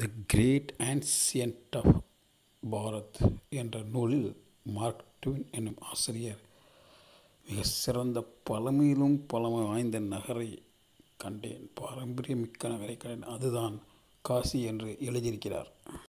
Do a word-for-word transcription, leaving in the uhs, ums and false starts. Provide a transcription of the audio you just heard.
The great ancient of Bharat என்ற நூலில் mark twin என்னும் ஆசிரியர் மிக சிறந்த பழமையிலும் பழமை வாய்ந்த நகரை கண்டேன், பாரம்பரியமிக்க நகரை கண்டேன், அதுதான் காசி என்று எழுதியிருக்கிறார்.